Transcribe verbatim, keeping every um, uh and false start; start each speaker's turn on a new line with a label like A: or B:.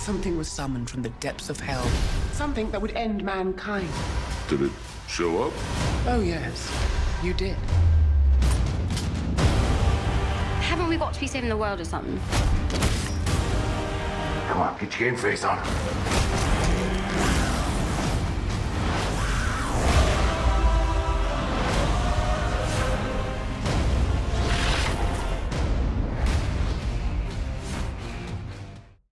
A: Something was summoned from the depths of hell. Something that would end mankind.
B: Did it show up?
A: Oh, yes. You did.
C: Haven't we got to be saving the world or something?
B: Come on, get your game face on.